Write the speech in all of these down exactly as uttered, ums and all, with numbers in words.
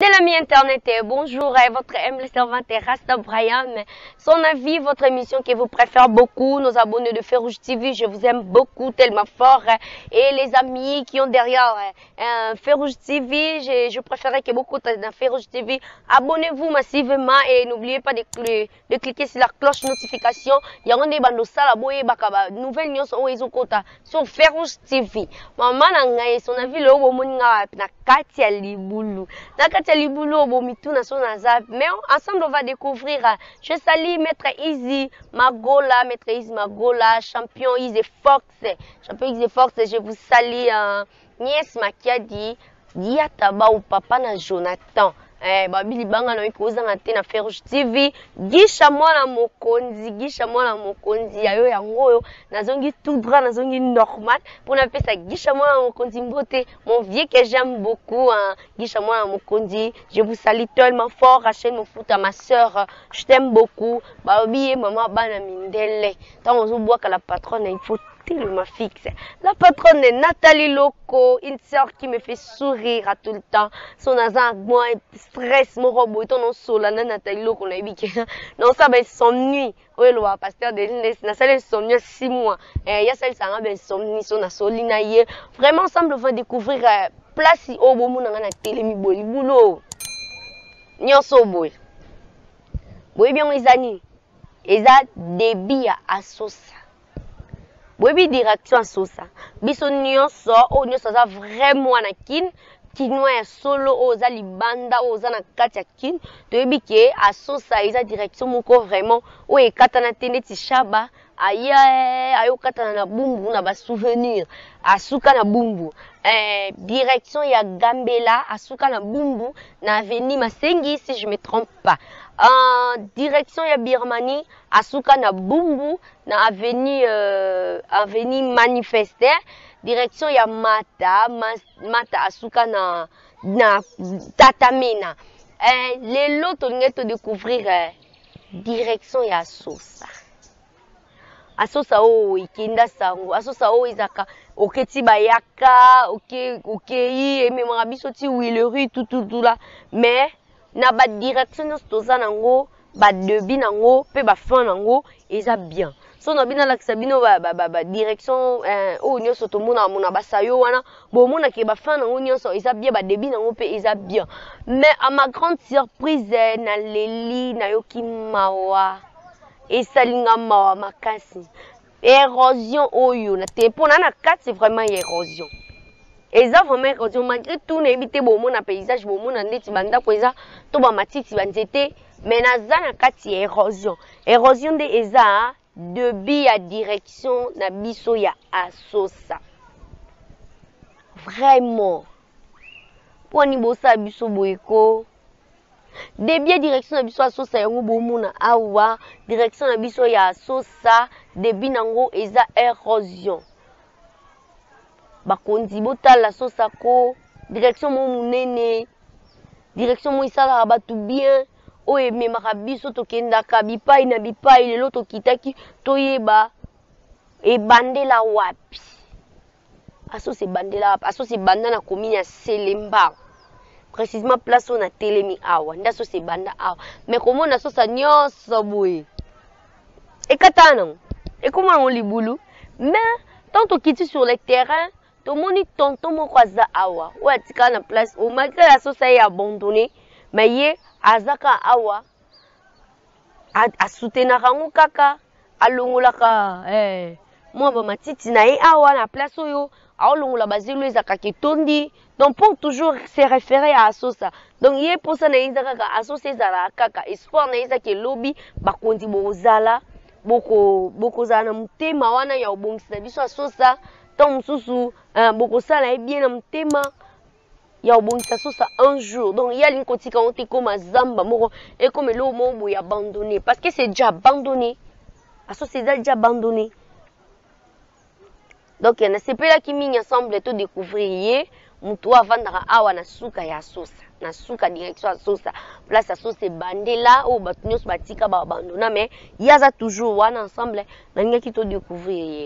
Fidèle ami internet, bonjour, votre humble servante Rasta Brian. Son avis, votre émission que vous préférez beaucoup, nos abonnés de Férouge T V, je vous aime beaucoup, tellement fort. Et les amis qui ont derrière euh, Férouge T V, je, je préférerais que beaucoup dans Férouge T V, abonnez-vous massivement et n'oubliez pas de, de, de cliquer sur la cloche notification. Il y a un débat de ça, la nouvelle news sur Férouge T V. Maman, son avis, le haut na Katia Libulu. Na Katia Libulu, au mitou na son azab. Mais ensemble, on va découvrir. Je salue Maître Easy Magola, Maître Easy Magola, champion Easy Fox. Champion Easy Fox, je vous salue. Euh, Nies Makiadi, Diataba ou papa na Jonathan. Eh, babili banga na ikoza na te na Férouge T V. Gisha mwana mokonzi, gisha mwana mokonzi ayo yango yo. Nazongi tout droit, nazongi normal. Pour na pesa gisha mwana mokonzi mbote, mon vieux que j'aime beaucoup, hein. Gisha mwana mokonzi, je vous salue tellement fort. Rachel Mofuta, ma soeur, je t'aime beaucoup. Babi maman bana mindele. Tant on boit que la patronne, il faut tellement fixe. La patronne est Nathalie Loco, une sœur qui me fait sourire à tout le temps. Son azan, moi, stress, mon robot, et ton sol, Nathalie Loco, on a dit que non, ça va s'ennuie. Oui, le pasteur de l'Inès, n'a pas s'ennuie six mois. Et il y a celle qui a s'ennuie, son asolina. Vraiment, ensemble, on va découvrir place au bon moment dans la télé, mi boli boulot. Nyonso boy. Boy bien, les amis. Ils ont débit à sauce. Webi direction à sosa. Biso nyonso o nyonso za vraiment na kin kinwa ya solo o za libanda o za na kati ya kin to yebi ke a sosa eza direction moko vraiment o e kata na tene ti shaba aya ayo kata na bumbu na ba souvenir asuka na bumbu eh direction ya Gambela asuka na bumbu na avenue Masengi si je me trompe pas. En direction ya Birmanie, asuka na bumbu na avenue euh, avenue Manifester, direction ya Mata, Mata asuka na na Tatamena. Eh les lots to découvrir eh, direction ya Sosa. Asosa o ikinda sango, asosa o izaka oketi bayaka, oke okei eme marabiso ti Willery tout tout tout là, mais na ba direction toza nango ba debi nango pe ba fin nango eza bien so na bina la kisabino ba ba, ba, ba direction euh o nyoso to mona mona basayo wana bo mona ke ba fin nango nyoso eza bien ba debi nango pe eza bien mais à ma grande surprise na leli na yoki mawa esalinga mawa makasi érosion oyo na te pona na kati vraiment érosion. Et ça vraiment érosion malgré tout n'ébité bon mon paysage bon mon ndeti banda ko eza to ba matiti banzete mais na za na kati érosion érosion de eza de bi à direction na biso ya asosa vraiment poni bosa biso boyeko de bi direction na biso asosa yango bo mona awa direction na biso ya asosa de bi nango eza érosion. Bakonzi botala sosa ko direction mo munene direction mo isala batu bien o ememaka biso tokendaka bipai na bipai lelo tokitaki toyeba ebandela wapi aso se bandela wapi aso se banda na komini ya Selemba précisément place on a telemi awa ndaso se banda awa mais komona sosa nyonso boye ekatana ekoma on libulu mais tant tokiti sur le terrain to moni tonton moko aza awa o atika na place o malgré la sosa est abandonné mais ye azaka awa a soutenaka ngo kaka alongolaka eh moi ba matiti na ye awa na place oyo aolongola bazelo ezaka ketondi donc pour toujours se référer à sosa donc ye pour ça na ezaka ka asosa ezala kaka espoir na ezaka lobby bakondi bozala boko boko zala na mutema wana ya obongisa biso asosa tant mususu boko sala bien na mutema ya obongisa sosa un jour donc il y a une kotika onte comme zamba moko et comme le mot est abandonné parce que c'est déjà abandonné aso c'est déjà abandonné donc il y a c'est pas là qui m'y ensemble tout découvrir mutu avandaka awa na suka ya sosa na suka direction ya sosa place ya sosa bandela o batu nyos batika ba abandona mais il y a toujours wana ensemble na ngaki to découvrir.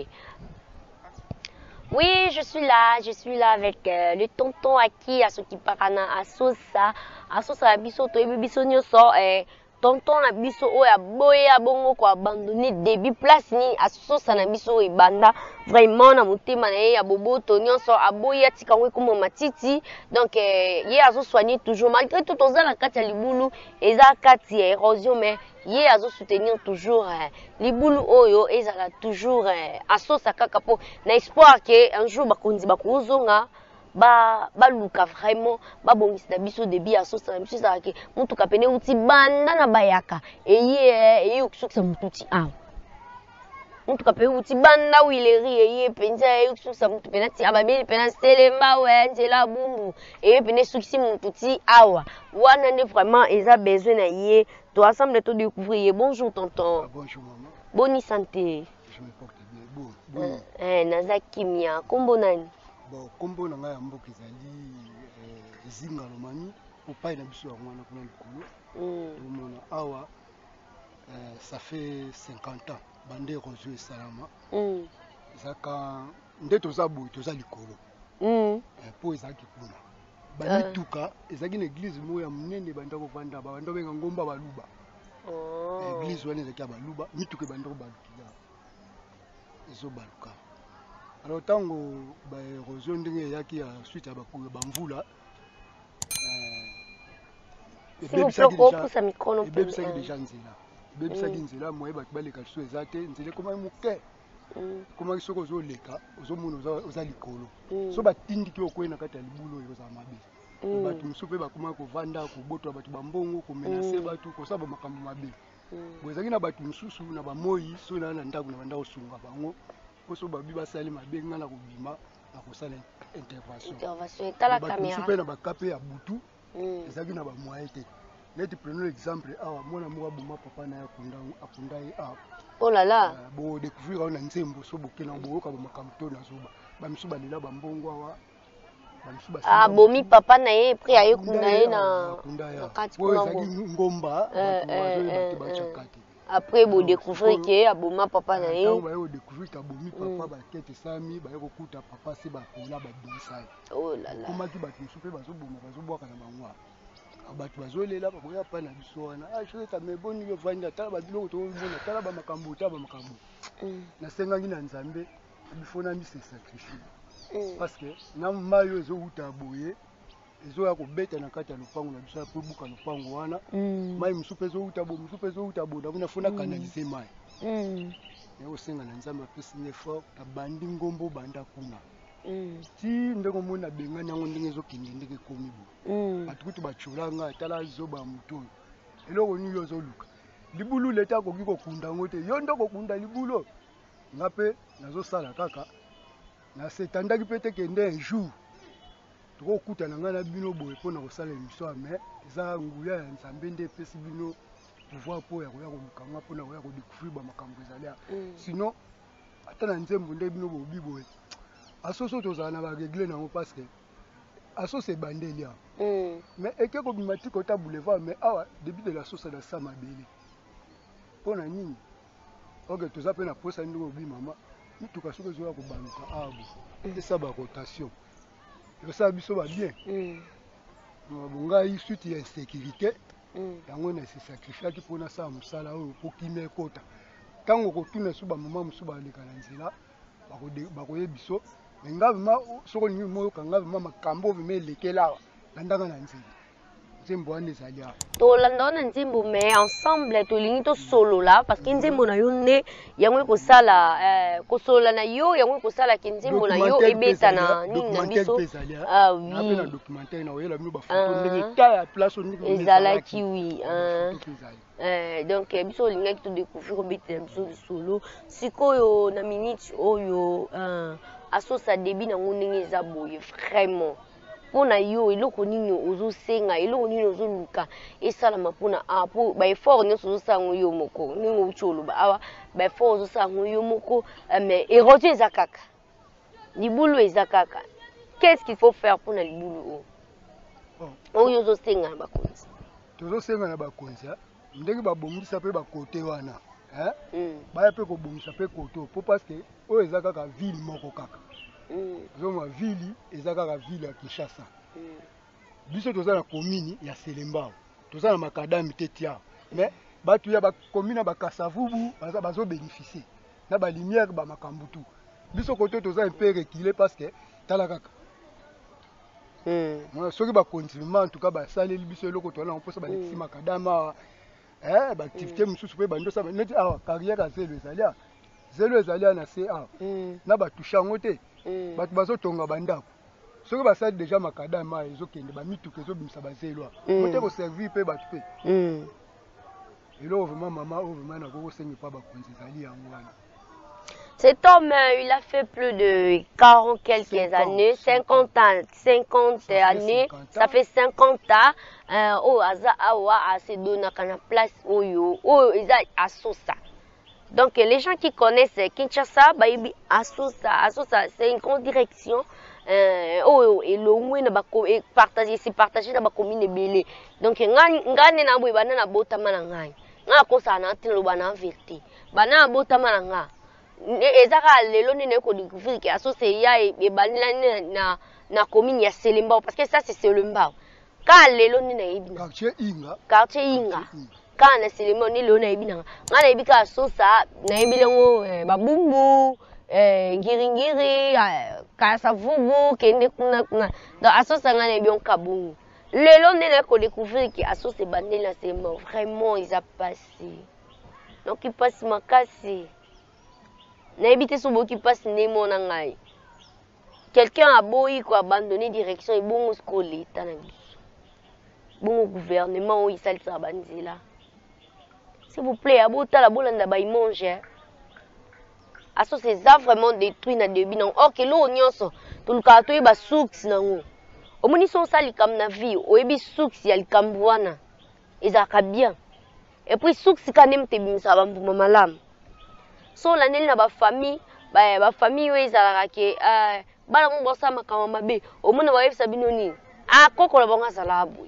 Oui, je suis là, je suis là avec euh, le tonton Aki à ce qui parle à Sosa. asosa biso to biso nyoso eh tonton na biso oya boya bongo ko abandonner début place ni asosa na biso ebanda vraiment na motema na ye ya boboto nyonso aboya tika ngwe kuma matiti donc eh, ye azo soigner toujours malgré tout oza na kati ya libulu eza kati ya érosion mais ye azo soutenir toujours eh, libulu oyo ezala toujours eh, asosa kaka po na espoir que un jour bakonzi bakozonga ba baluka vraiment babongisa na biso début ya sosa na biso ezala ke mutuka pene uti banda na bayaka eye eye okusukisa mututi awa mutuka pene uti banda wileri eye penza eye okusukisa mutu pene ti ababeli pene selemba we nzela bumbu eye pene sukisi mututi awa wana nde vraiment eza besoin na ye to ensemble to découvrir ye. Bonjour tonton. Ah, bonjour maman. Bonne santé. Je me porte bien. Bon, bon. Eh, naza kimia kombo nani? Bon, kombo na ngai ya mboka ezali eh, zinga lomani opai na biso ya mwana kuna likolo. Mm. Mona awa eh, ça fait cinquante ans bande érosion esalama. Mm. Ezaka nde toza boye toza likolo. Mm. Eh, po ezaki kuna. Bamituka ezaki na église mo ya munene banda kovanda ba banda benga ngomba baluba. Oh. Église wana ezaki ya baluba mituka banda ko balukiya. Ezo baluka. Alors tango ba érosion ndenge yaki ya suite ya bakuya bamvula euh ebebisaki déjà nzela ebebisaki nzela moye bato baleka liso eza te nzela ekomaki moke ekomaki soki ozoleka ozomona oza likolo so batindiki okwei na kati ya libulu oyo ozala mabe bato mosusu mpe bakomaki kovanda kobotwa bato bambongo komenase bato kosala bamakambo mabe boye ezalaki na bato mosusu na bamoi so na na ndako na banda kosunga bango poso babi basali mabe nga na kobima na kosala intervention bato mosusu mpe na bakape ya butu ezalaki na bamoye te neti prenons l'exemple awa mwana moko aboma papa na ye akunda ye awa oh là là bodécouvrir awa na nzembo so bokena boyoka bamakambo to nazoba bamisu balela bambongo awa abomi papa na ye pri aye kunda ye na kati kuna ezalaki ngomba bato bacakati après bo découvrir que aboma papa na ye donc ba yo découvrir que abomi papa ba kete sami ba yo kuta papa se ba pola ba disa oh là là comment ki ba tusu pe ba zo boma ba zo bwaka na bangwa abatu ba zo lela ba koya pa na biso wana ah je ta me boni yo vanda tala ba biloko to bona tala ba makambo tala ba makambo na senga ngina nzambe bifona mi se sacrifier parce que na mayo zo uta boye ezo ya kobeta na kati ya lupango na biso po buka lupango wana mai musupe ezo utabo musupe ezo utabo na kuna fona kanaliser mai mm ya osenga na nzambe apesi ne fort abandi ngombo banda kuna mm ti ndeko mona benga nango ndenge ezo kende ndenge komi bo batukutu bachulanga tala zoba muto eloko ni yo zo luka libulu leta ko kiko kunda ngote yo ndoko kunda libulu ngape nazo sala kaka na setandaki pete kende un jour tokokuta na ngai na bino boye mpona kosala émission mais eza nguya ya nzambe nde epesi bino pouvoir mpo ya koya koluka nga mpona koya kodécouvrir bamakambo ezali sinon ata na nzembo nde bino bobi boye asoso tozala na baregle nango parce que asoso ebandeli awa mais eke kobima ti kota boulevard mais awa début de la sosa na sa mabele mpona nini oke toza mpe na posa ndenge obi mama mituka soki ezoya kobaluka awa bo esa barotation ça biso ba bien bongai suite ya insécurité yango na se sacrifier ki pona sa musala oyo po kime kota tango ko tuna suba mama musuba aleka na nzela bakoye biso ngabe ma soko ni moyo kangabe mama kambo bime lekela landanga na nzela nzembo ane ezali awa tolanda na nzembo mais ensemble tolingi tosolo la parce que nzembo na yo nde yango ekosala eh, kosolola na yo yango ekosala ke nzembo na yo ebeta na nini na biso ah oui na documentaire na oyela bino bafoto ndenge ta ya place ndenge ezalaki oui eh donc biso olingaki to découvrir obeta biso solo sikoyo na minute oyo asosa début nango ndenge eza boye vraiment pona yo eloko nini ozosenga eloko nini ozoluka esalama pona a po ba effort nyonso ozosango yo moko ningo ucholo ba awa ba effort ozosango yo moko mais érosion eza kaka libulu eza kaka qu'est-ce qu'il faut faire pona libulu o oyo ozosenga na bakonzi tozosenga na bakonzi ndenge babongisa pe bakote wana hein baya pe kobongisa pe koto po parce que oyo eza kaka ville moko kaka zoma ville eza kaka ville ya Kinshasa biso toza na commune ya Selembao toza na makadami tetia mais batu ya ba commune ba Kasavubu baza bazo bénéficier na ba lumière ba makambutu biso côté toza un peu reculé parce que tala kaka mm soki ba continuer en tout cas ba saleli biso eloko tola on posa ba lexi makadama eh ba activité mususu pe bando sa neti awa carrière à zelo ezalia zelo ezalia na C A na ba touchango te batu bazo tonga bandako soki basali déjà makadama ezokende bamituka ezobimisa bazelwa mote koservir mpe bato mpe eloko vraiment mama oyo vraiment nakokosenga mpa bakonzi ezali yango wana. Cet homme, il a fait plus de quarante quelques années, cinquante ans, cinquante années, ça fait cinquante ans. Oh, aza awa a se donné kana place oyo, oh, ils a asosa. Donc les gens qui connaissent Kinshasa, bah ils asosa, asosa, c'est une grande direction. Euh, oh, et le moins na bako et partager, c'est partager na bako mine belé. Donc ngani ngani na bwe bana na bota mana ngai. Nga ko sa na tilo bana vérité. Bana bota mana nga. Ezaka lelo nene ko découvrir que asosa ya e banila na na commune ya Selembao parce que ça c'est Selembao. Ka lelo nene ibina. Quartier Inga. Quartier Inga. Kana Selembao ni lelo na ibina. Nga na ibika asosa na ibilango babumbu. Eh, ngiri-ngiri, Kasavubu, kende kuna kuna. Donc, asosa ngane bion kabungu. Lelo nene ko découvrir que asosa bandé na Selembao. Vraiment, ils a passé. Donc, ils passent makasi. Na ebité sobo qui passe nemo na ngai. Quelqu'un a boyi ko abandonner direction et bon sko l'état na biso. Bon gouvernement o isali sa banzela. S'il vous plaît, abota la bolanda ba manger. Aso c'est ça vraiment détruit na début non or que l'eau nyonso tout le carton e ba souks nango omoni so sali kam na vie o ebi souks ya likambwana ezaka bien et puis souks kanem te bimisa ba mbuma malamu so la neli na ba famille ba ba famille we ezalaka ke euh bala mo bosa makama mabe omona ba yefisa binoni a koko la bonga salabu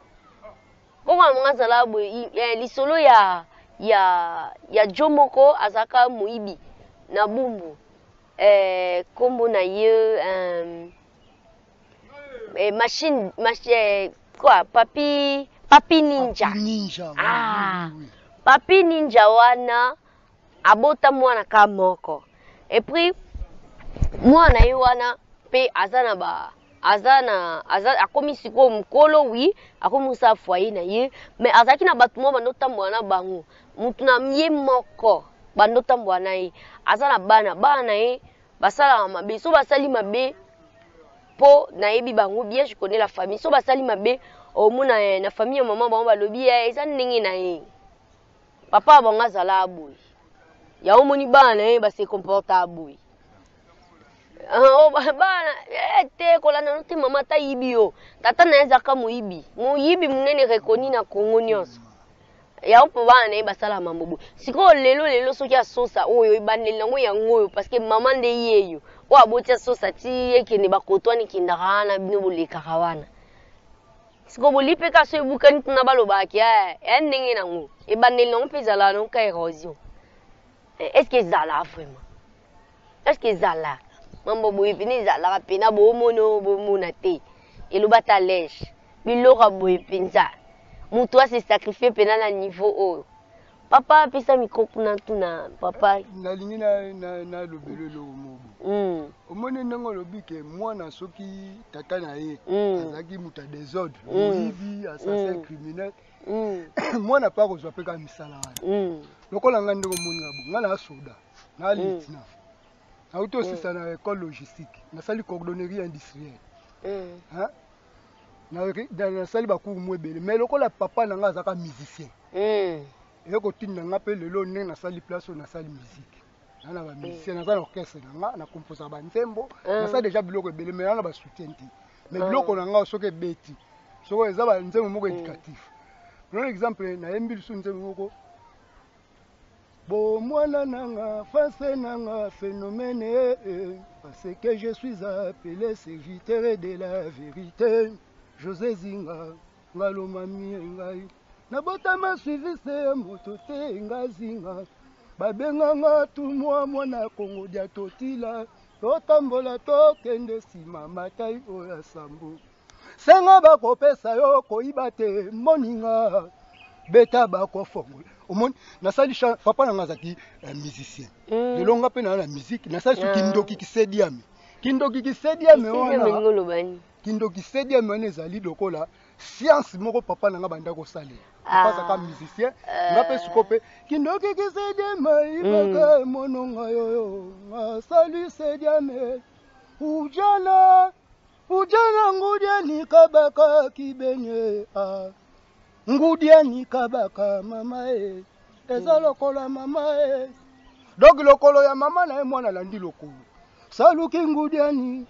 koko la bonga salabu lisolo ya ya ya jomoko azaka muibi na bumbu eh kombo na ye euh eh, machine machine quoi papi papi ninja papi ninja ah oui, oui. Papi ninja wana abota mwana ka moko et puis mwana ye wana pe azana ba azana azana akomi siko mkolo wi akomi sa foyer na ye mais azaki na batu mo bandota mwana bango mutu na mie moko bandota mbwana ye azana bana bana ye basala mabe so basali mabe po na yebi bango bien je connais la famille so basali mabe o mona na famille maman bango balobi ya eza ndenge na ye papa bango azala aboy ya omoni bana ye ba se comporta aboy oh bana ete kolana note mama ta yibi yo tata na ezaka moyibi moyibi munene reconnu na Congo nyonso ya opo bana e basala mambo siko lelo lelo soki asosa oyo ibandeli nango yango oyo parce que maman nde yeyo o aboti asosa ti ekende bakotwani kindaka na bino bolekaka wana siko bolipe ka so ebukani tuna balobaki e ndenge nango ebandeli nango mpe ezala nango ka érosion est ce que ezala vraiment est ce que ezala mambo boye pene ezalaka pena bomono bomona te eloba ta lèche biloko boye penza mutu se sacrifier pena na niveau oyo papa pesa mikoko na tuna papa nalingi na na na lobelo lo mobo mm omone nango lobike mwana soki tata na ye azaki muta désordre moyibi assassin criminel mwana pa kozwa pe ka misala wana lokola nga ndeko moni ngabo nga na soda na lieutenant na auto sisa na école logistique nasali cordonnerie industrielle hein na sali bakour mwebele mais lokola papa nanga azaka musicien mm et ko tinda nga pe lelo ndenge na sali place na sali musique na ba musicien na za orchestre nanga na composer ba nzembo na sa déjà biloko ebele mais na ba soutien ti mais biloko nanga soki beti soko eza ba nzembo moko éducatif par exemple na yembi su nzembo moko bo mwana nanga face nanga phénomène parce que je suis appelé serviteur de la vérité José Zinga, ngalo mami ngai. Nabota ma suivi se moto te ngazinga. Babenga nga tu mwa mwana Kongo dia totila. Totambola to kende sima matai oya sambu. senga bakopesa yo koyiba te moninga beta bakofongola omoni nasali papa nanga azaki musicien lelo nga mpe na na musique nasali so kindoki kisediame kindoki kisediame wana kindoki kisediame wana ezali lokola science moko papa nanga banda kosalela papa azaka musicien nga mpe siko mpe kindoki kisediame ibaka mononga yoyo nasali sediame ujana ujana ngudiani kabaka kibenye ah ngudiani kabaka mama e eza lokola mama e donc lokolo ya mama na ye mwana landi lokolo saluki ngudiani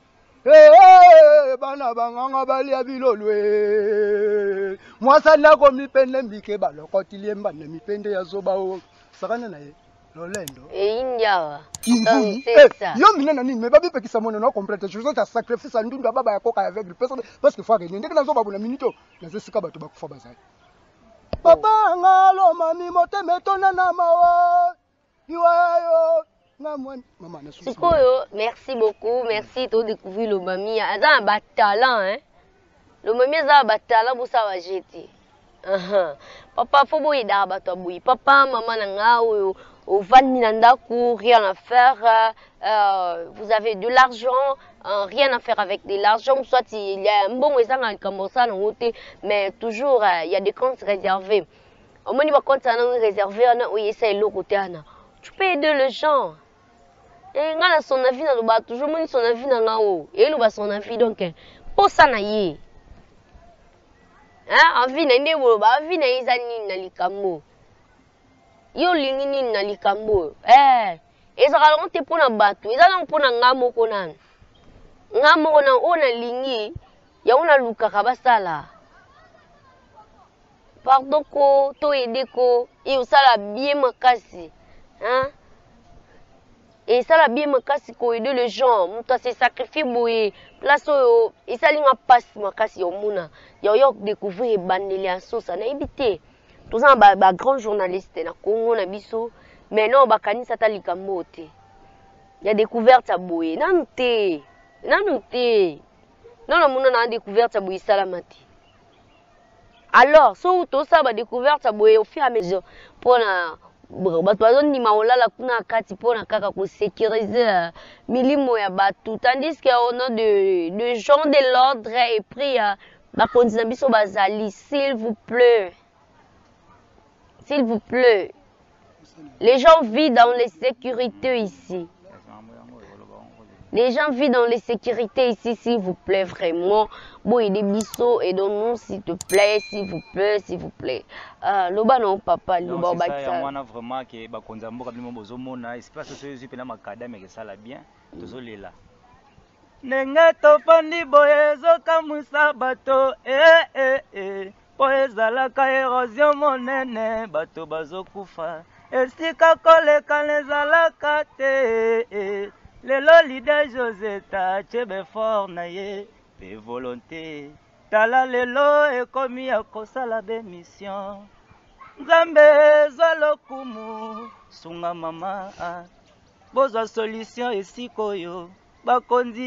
eh bana banganga balia bilolwe mwasa nako mipende mbike balokotilie mbane mipende ya zoba o sakana na ye lolendo e india Kimvuni. Eh, yo mine na nini me babi pekisa mono no complete je veux ta sacrifice ndundu baba ya koka avec parce que faut que ndenge nazo babu na minito na zesika bato bakufa bazali papa ngalo mami moteme tona na mawa iwayo na mwana mama na susi sikoyo merci beaucoup merci to découvrir le mami aza ba talent hein le mami aza ba talent pour ça va jeter aha papa faut boy da ba to boy papa maman na ngao au Vaninandaku, rien à faire, euh, vous avez de l'argent, euh, rien à faire avec de l'argent, soit il y a un bon exemple comme ça, mais toujours euh, il y a des comptes réservés. Au moins, il y a des comptes réservés, tu peux aider les gens. Et quand son avis, on va toujours son avis dans la haut, et il va son avis donc pour ça naïe. Hein, envie n'a pas, envie n'a pas n'a yo lingi nini na likambo eh ezaka lonte pona batu ezala pona ngamo konana ngamo kona ona lingi ya ona lukaka basala pardon ko to edeko e usala bien makasi hein et ça la bien makasi ko aider les gens muta se sacrifier boye place oyo esali nga passe makasi yo muna yo yo découvrir bandeli ya sosa na ibité tous un ba, ba grand journaliste na Congo na biso mais non ba kanisa ta likambo te ya découverte à boye nanu te nanu te non la mona na découverte à boye salamati alors so to ça ba découverte à boye au fur et à mesure pour na bato bazondima olala kuna kati pona kaka ko sécuriser milimo ya batu tandis que au nom de de gens de l'ordre et pris ba kontina biso bazali s'il vous plaît. S'il vous plaît, les gens vivent dans les sécurités ici. Les gens vivent dans les sécurités ici, s'il vous plaît, vraiment. Bon, il y a des bisous, et donne-nous, s'il te plaît, s'il vous plaît, s'il vous plaît. Ah, Loba non, papa, Loba, Loba. C'est ça, moi, vraiment, que bah, quand on a besoin de mona, c'est pas ce que je peux na makada, mais que ça l'a bien. Tout les là. Nenga topandi boyezo kamusa bato, eh eh eh. Po ezalaka érosion monene bato bazokufa esika koleka nezalaka te lelo leader Joseta chebe fort na ye pe volonté tala lelo ekomi ya kosala bémission nzambe zwa lokumu sunga mama bozwa solution esika oyo bakonzi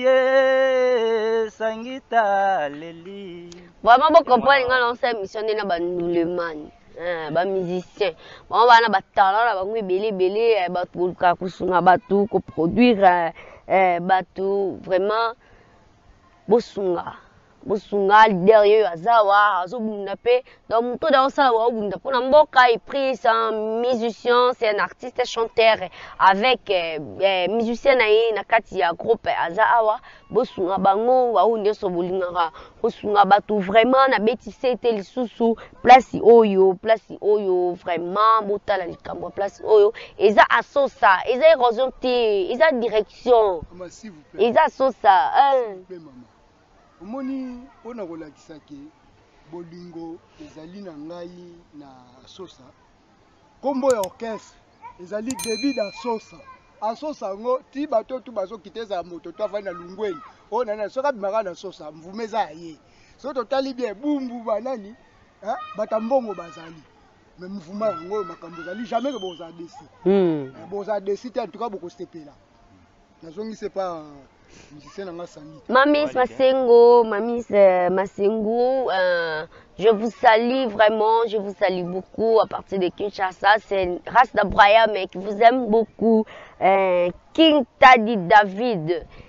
sangita leli vraiment bon comprendre nga lancer mission na ba nuleman eh ba musicien bon bana ba talent na bango ebele ebele ba ka kusunga batu ko produire eh batu vraiment bosunga bosunga derrière azawa azobunda pe donc muto da osala wa obunda pona mboka et pris un musicien c'est un artiste chanteur avec eh, musicien na ye na kati ya groupe azawa bosunga bango wa unde so bolingaka bosunga batu vraiment na betise te lisusu place oyo place oyo vraiment botala likambo place oyo eza asosa eza érosion te eza direction eza asosa hein omoni pona kolakisa ke bolingo ezali na ngai na sosa kombo ya orchestre ezali début da sosa asosa ngo ti bato tu bazokiteza moto to avana lungweni ona na soka bimaka na sosa mvumeza ye so totali bien bumbu banani hein batambongo bazali mais mvuma ngo makambo zali jamais que boza desi hmm boza desi te en tout cas boko stepela nazongi c'est pas musicien nanga Sangi. Mamis Masengo, Mamis euh, Masengo, euh, je vous salue vraiment, je vous salue beaucoup à partir de Kinshasa. C'est une race d'Abraham mais qui vous aime beaucoup. Euh, King Tadi David,